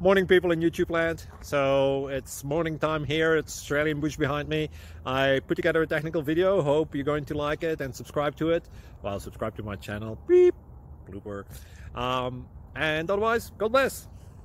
Morning, people in YouTube land. So it's morning time here. It's Australian bush behind me. I put together a technical video. Hope you're going to like it and subscribe to it. Well, subscribe to my channel. Beep. Blooper. And otherwise, God bless.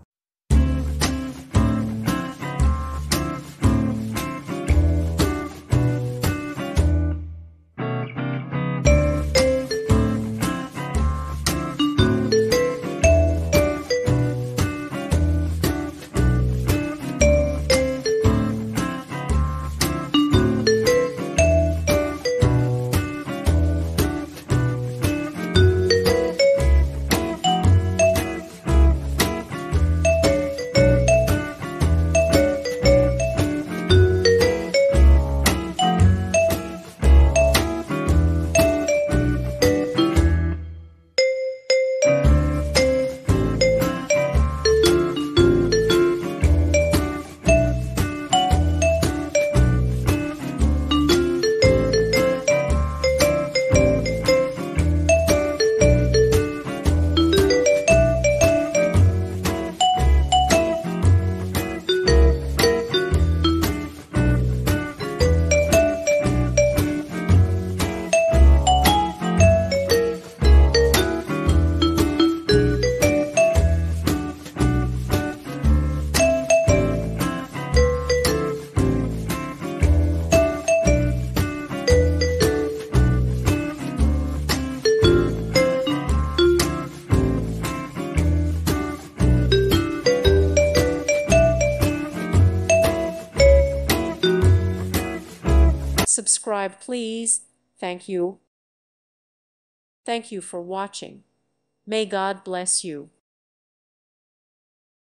Subscribe, please. Thank you. Thank you for watching. May God bless you.